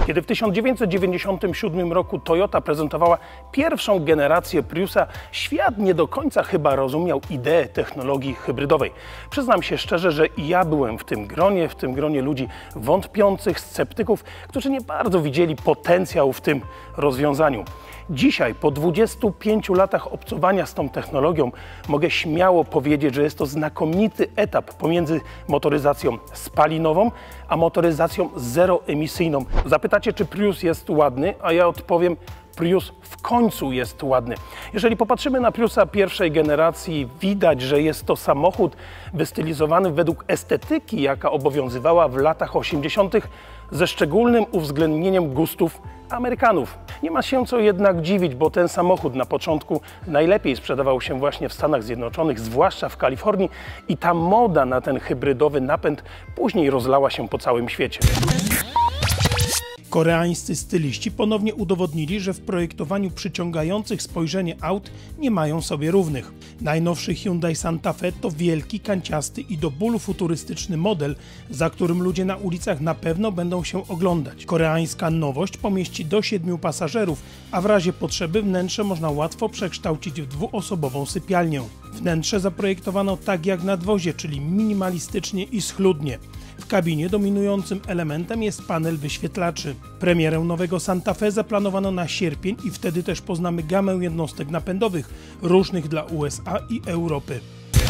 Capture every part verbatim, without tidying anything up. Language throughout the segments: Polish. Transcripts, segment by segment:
Kiedy w tysiąc dziewięćset dziewięćdziesiątym siódmym roku Toyota prezentowała pierwszą generację Priusa, świat nie do końca chyba rozumiał ideę technologii hybrydowej. Przyznam się szczerze, że i ja byłem w tym gronie, w tym gronie ludzi wątpiących, sceptyków, którzy nie bardzo widzieli potencjał w tym rozwiązaniu. Dzisiaj, po dwudziestu pięciu latach obcowania z tą technologią, mogę śmiało powiedzieć, że jest to znakomity etap pomiędzy motoryzacją spalinową, a motoryzacją zeroemisyjną. Zapytacie, czy Prius jest ładny, a ja odpowiem, Prius w końcu jest ładny. Jeżeli popatrzymy na Priusa pierwszej generacji, widać, że jest to samochód wystylizowany według estetyki, jaka obowiązywała w latach osiemdziesiątych, ze szczególnym uwzględnieniem gustów Amerykanów. Nie ma się co jednak dziwić, bo ten samochód na początku najlepiej sprzedawał się właśnie w Stanach Zjednoczonych, zwłaszcza w Kalifornii, i ta moda na ten hybrydowy napęd później rozlała się po całym świecie. Koreańscy styliści ponownie udowodnili, że w projektowaniu przyciągających spojrzenie aut nie mają sobie równych. Najnowszy Hyundai Santa Fe to wielki, kanciasty i do bólu futurystyczny model, za którym ludzie na ulicach na pewno będą się oglądać. Koreańska nowość pomieści do siedmiu pasażerów, a w razie potrzeby wnętrze można łatwo przekształcić w dwuosobową sypialnię. Wnętrze zaprojektowano tak jak nadwozie, czyli minimalistycznie i schludnie. W kabinie dominującym elementem jest panel wyświetlaczy. Premierę nowego Santa Fe zaplanowano na sierpień i wtedy też poznamy gamę jednostek napędowych, różnych dla U S A i Europy.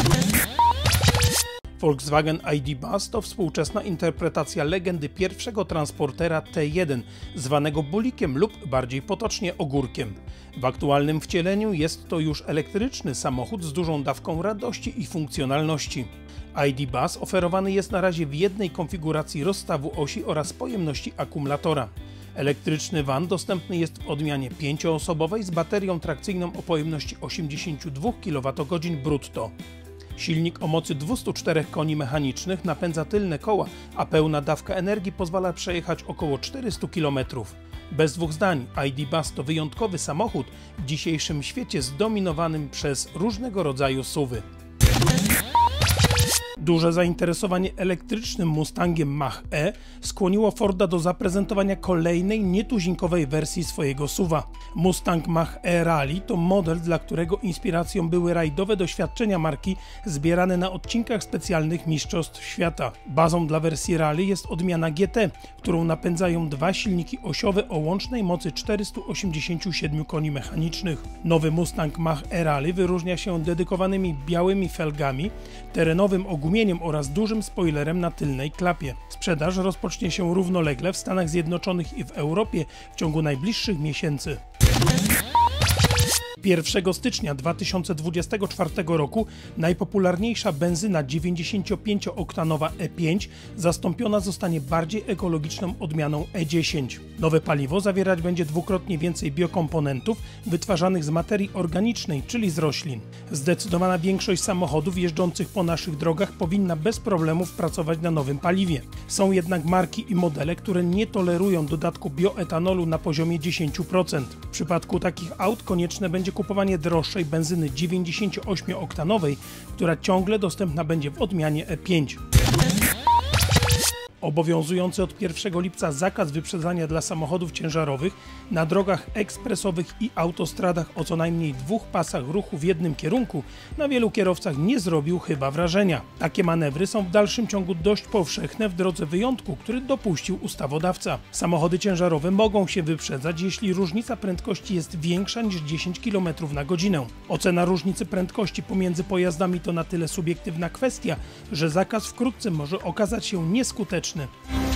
Volkswagen I D Buzz to współczesna interpretacja legendy pierwszego transportera T jeden, zwanego bulikiem lub bardziej potocznie ogórkiem. W aktualnym wcieleniu jest to już elektryczny samochód z dużą dawką radości i funkcjonalności. I D Buzz oferowany jest na razie w jednej konfiguracji rozstawu osi oraz pojemności akumulatora. Elektryczny van dostępny jest w odmianie pięcioosobowej z baterią trakcyjną o pojemności osiemdziesiąt dwa kilowatogodziny brutto. Silnik o mocy dwustu czterech koni mechanicznych napędza tylne koła, a pełna dawka energii pozwala przejechać około czterystu kilometrów. Bez dwóch zdań, I D Buzz to wyjątkowy samochód w dzisiejszym świecie zdominowanym przez różnego rodzaju suwy. Duże zainteresowanie elektrycznym Mustangiem Mach-E skłoniło Forda do zaprezentowania kolejnej nietuzinkowej wersji swojego suwa. Mustang Mach-E Rally to model, dla którego inspiracją były rajdowe doświadczenia marki zbierane na odcinkach specjalnych Mistrzostw Świata. Bazą dla wersji Rally jest odmiana G T, którą napędzają dwa silniki osiowe o łącznej mocy czterystu osiemdziesięciu siedmiu koni mechanicznych. Nowy Mustang Mach-E Rally wyróżnia się dedykowanymi białymi felgami, terenowym ogumieniem oraz dużym spoilerem na tylnej klapie. Sprzedaż rozpocznie się równolegle w Stanach Zjednoczonych i w Europie w ciągu najbliższych miesięcy. pierwszego stycznia dwa tysiące dwudziestego czwartego roku najpopularniejsza benzyna dziewięćdziesięciopięciooktanowa E pięć zastąpiona zostanie bardziej ekologiczną odmianą E dziesięć. Nowe paliwo zawierać będzie dwukrotnie więcej biokomponentów wytwarzanych z materii organicznej, czyli z roślin. Zdecydowana większość samochodów jeżdżących po naszych drogach powinna bez problemów pracować na nowym paliwie. Są jednak marki i modele, które nie tolerują dodatku bioetanolu na poziomie dziesięć procent. W przypadku takich aut konieczne będzie kupowanie droższej benzyny dziewięćdziesięcioośmiooktanowej, która ciągle dostępna będzie w odmianie E pięć. Obowiązujący od pierwszego lipca zakaz wyprzedzania dla samochodów ciężarowych na drogach ekspresowych i autostradach o co najmniej dwóch pasach ruchu w jednym kierunku na wielu kierowcach nie zrobił chyba wrażenia. Takie manewry są w dalszym ciągu dość powszechne w drodze wyjątku, który dopuścił ustawodawca. Samochody ciężarowe mogą się wyprzedzać, jeśli różnica prędkości jest większa niż dziesięć kilometrów na godzinę. Ocena różnicy prędkości pomiędzy pojazdami to na tyle subiektywna kwestia, że zakaz wkrótce może okazać się nieskuteczny.